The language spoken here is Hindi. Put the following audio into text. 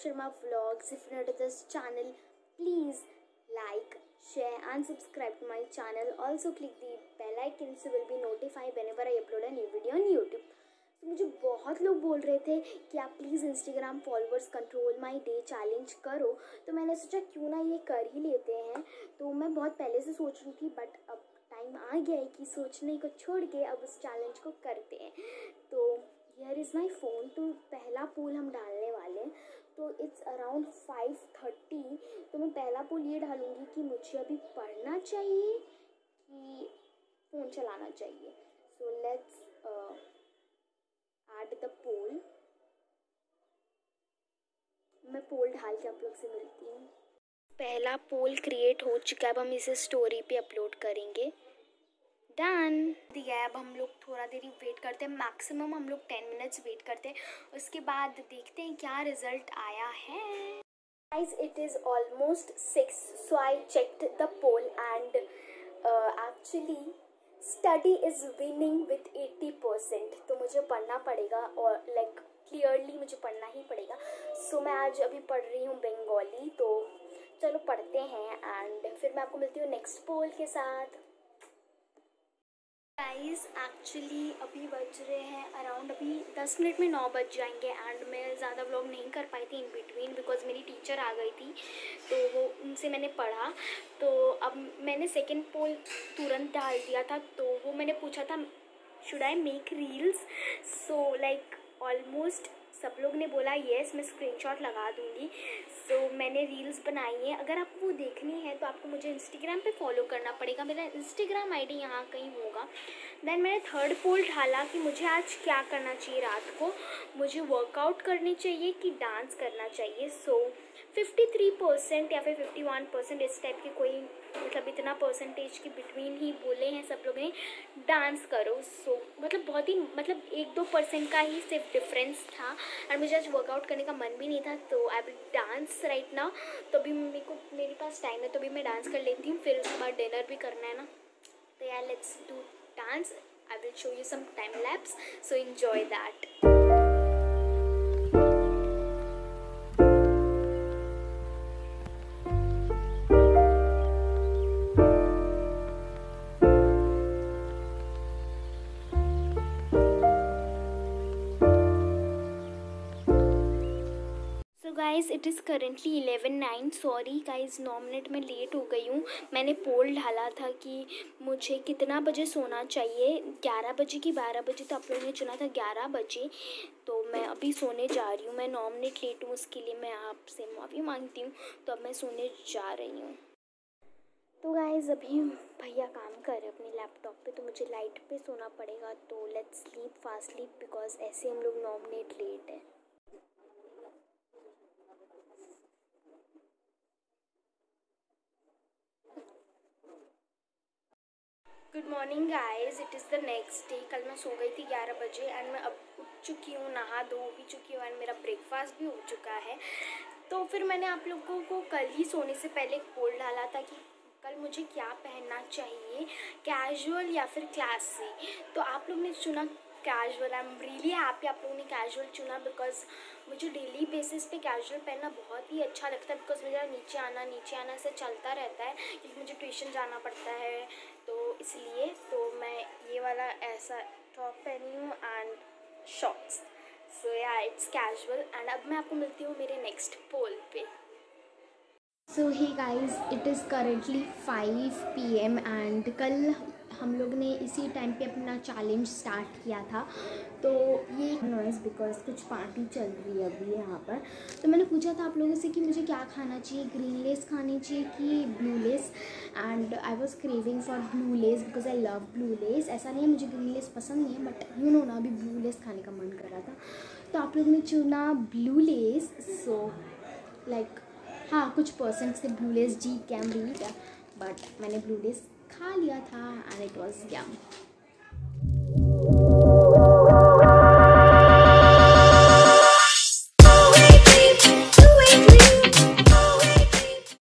Sharma Vlogs. If you're new to this channel, please like, share and subscribe to my channel. Also click the bell icon so you will be notified whenever I upload a new video on YouTube. तो मुझे बहुत लोग बोल रहे थे कि आप please Instagram followers control my day challenge करो, तो मैंने सोचा क्यों ना ये कर ही लेते हैं। तो मैं बहुत पहले से सोच रही थी, बट अब टाइम आ गया है कि सोचने को छोड़ के अब उस चैलेंज को करते हैं। तो हियर इज़ माई फ़ोन। तो पहला पोल हम डालने वाले हैं। तो इट्स अराउंड 5:30। तो मैं पहला पोल ये डालूँगी कि मुझे अभी पढ़ना चाहिए कि फ़ोन चलाना चाहिए। So let's add the poll. मैं पोल डाल के आप लोग से मिलती हूँ। पहला पोल क्रिएट हो चुका है। अब हम इसे स्टोरी पे अपलोड करेंगे। डन दिया है। अब हम लोग थोड़ा देरी वेट करते हैं, मैक्सिमम हम लोग 10 मिनट्स वेट करते हैं। उसके बाद देखते हैं क्या रिजल्ट आया है। Guys it is almost 6, so I checked the poll and actually study is winning with 80%। तो मुझे पढ़ना पड़ेगा और लाइक क्लियरली मुझे पढ़ना ही पड़ेगा। सो मैं आज अभी पढ़ रही हूँ बंगाली। तो चलो पढ़ते हैं एंड फिर मैं आपको मिलती हूँ नेक्स्ट पोल के साथ। गाइस एक्चुअली अभी बज रहे हैं अराउंड अभी 10 मिनट में 9 बज जाएंगे एंड मैं ज़्यादा व्लॉग नहीं कर पाई थी इन बिटवीन बिकॉज मेरी टीचर आ गई थी, तो वो उनसे मैंने पढ़ा। तो अब मैंने सेकंड पोल तुरंत डाल दिया था। तो वो मैंने पूछा था should I make reels. So like almost सब लोग ने बोला येस, मैं स्क्रीनशॉट लगा दूँगी। सो मैंने रील्स बनाई है। अगर आपको वो देखनी है तो आपको मुझे इंस्टाग्राम पे फॉलो करना पड़ेगा। मेरा इंस्टाग्राम आईडी यहाँ कहीं होगा। देन मैंने थर्ड पोल डाला कि मुझे आज क्या करना चाहिए। रात को मुझे वर्कआउट करनी चाहिए कि डांस करना चाहिए। सो 53% या फिर 51% इस टाइप की कोई मतलब इतना परसेंटेज के बिटवीन ही बोले हैं सब लोग ने डांस करो। सो मतलब बहुत ही मतलब 1-2% का ही सिर्फ डिफरेंस था और मुझे आज वर्कआउट करने का मन भी नहीं था। तो I will dance right now. तो अभी मेरे पास टाइम है तो अभी मैं डांस कर लेती हूँ, फिर उसके बाद डिनर भी करना है ना। तो यार let's do dance. I will show you some time lapse, so enjoy that. Guys it is currently 11:09। Sorry guys 9 minute में लेट हो गई हूँ। मैंने पोल डाला था कि मुझे कितना बजे सोना चाहिए, 11 बजे की 12 बजे। तो आप लोगों ने चुना था 11 बजे। तो मैं अभी सोने जा रही हूँ। मैं 9 मिनट लेट हूँ, उसके लिए मैं आपसे माफ़ी मांगती हूँ। तो अब मैं सोने जा रही हूँ। तो गाइज़ अभी भैया काम कर रहे हैं अपने लैपटॉप पे, तो मुझे लाइट पे सोना पड़ेगा। तो let's sleep fast sleep because ऐसे हम लोग 9 मिनट लेट है। Good morning guys, it is the next day. कल मैं सो गई थी 11 बजे एंड मैं अब उठ चुकी हूँ, नहा धो भी चुकी हूँ एंड मेरा ब्रेकफास्ट भी हो चुका है। तो फिर मैंने आप लोगों को कल ही सोने से पहले एक पोल डाला था कि कल मुझे क्या पहनना चाहिए, कैजुअल या फिर क्लासी। तो आप लोग ने चुना casual. I am really happy आप लोगों ने कैजुअल चुना बिकॉज मुझे डेली बेसिस पे कैजुअल पहनना बहुत ही अच्छा लगता है बिकॉज मेरा नीचे आना से चलता रहता है क्योंकि मुझे ट्यूशन जाना पड़ता है। तो इसलिए तो मैं ये वाला ऐसा टॉप पहनी हूँ एंड शॉर्ट्स। सो या इट्स कैजुअल एंड अब मैं आपको मिलती हूँ मेरे नेक्स्ट पोल पे। So hi guys it is currently 5 PM and कल हम लोग ने इसी टाइम पे अपना चैलेंज स्टार्ट किया था। तो ये नॉइज़ बिकॉज कुछ पार्टी चल रही है अभी यहाँ पर। तो मैंने पूछा था आप लोगों से कि मुझे क्या खाना चाहिए, ग्रीन लेस खानी चाहिए कि blue Lay's. And I was craving for blue Lay's because I love blue Lay's. ऐसा नहीं है मुझे ग्रीन लेस पसंद नहीं है, बट यू नो ना अभी ब्लू लेस खाने का मन कर रहा था। तो आप लोगों ने चुना ब्लू लेस। सो लाइक हाँ कुछ परसेंट से ब्लू लेस जीत गया, बट मैंने ब्लू लेस खा लिया था एंड इट वॉज यम।